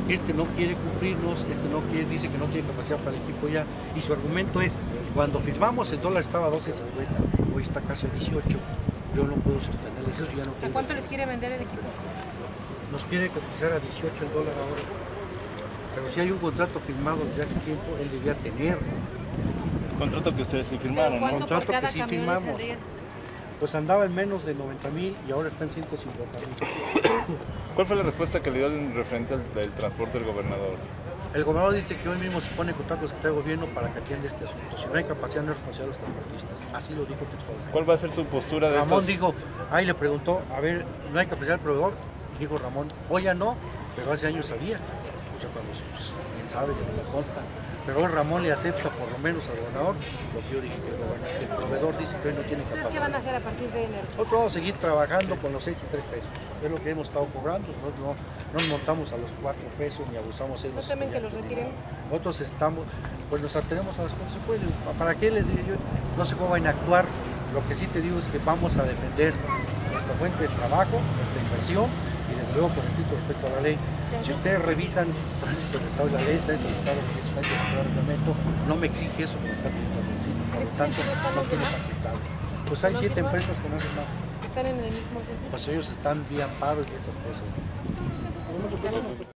este no quiere cumplirnos, este no quiere, dice que no tiene capacidad para el equipo ya, y su argumento es, cuando firmamos el dólar estaba a 12.50, hoy está casi a 18, yo no puedo sostenerles eso, ya no tengo. ¿A cuánto les quiere vender el equipo? Nos quiere cotizar a 18 el dólar ahora, pero si hay un contrato firmado desde hace tiempo, él debía tener. El contrato que ustedes sí firmaron, ¿no? Un contrato que sí firmamos. Saldría? Pues andaba en menos de 90,000 y ahora está en 150,000. ¿Cuál fue la respuesta que le dio el referente del transporte del gobernador? El gobernador dice que hoy mismo se pone en contacto con el secretario de gobierno para que atienda este asunto. Si no hay capacidad, no es responsabilidad de los transportistas. Así lo dijo textualmente. ¿Cuál va a ser su postura de Ramón dijo, ahí le preguntó, a ver, ¿no hay capacidad del proveedor? Dijo Ramón, hoy ya no, pero hace años sabía. O sea, cuando pues, bien sabe que no le consta. Pero hoy Ramón le acepta por lo menos al gobernador lo que yo dije que el proveedor dice que hoy no tiene capacidad. ¿Ustedes qué van a hacer a partir de enero? Nosotros vamos a seguir trabajando con los 6 y 3 pesos. Es lo que hemos estado cobrando. Nosotros no nos montamos a los 4 pesos ni abusamos de ¿No los temen que los retiren? Nosotros estamos, pues nos atenemos a las cosas que se pueden. ¿Para qué les digo yo? No sé cómo van a actuar. Lo que sí te digo es que vamos a defender nuestra fuente de trabajo, nuestra inversión y desde luego con estricto respeto a la ley. Si ustedes revisan tránsito del Estado de la ley, tránsito del Estado de la Superior Reglamento, no me exige eso que me está pidiendo el municipio, por lo tanto no tiene facultades. Pues hay 7 empresas que no han firmado. ¿Están en el mismo grupo? Pues ellos están vía amparos y esas cosas.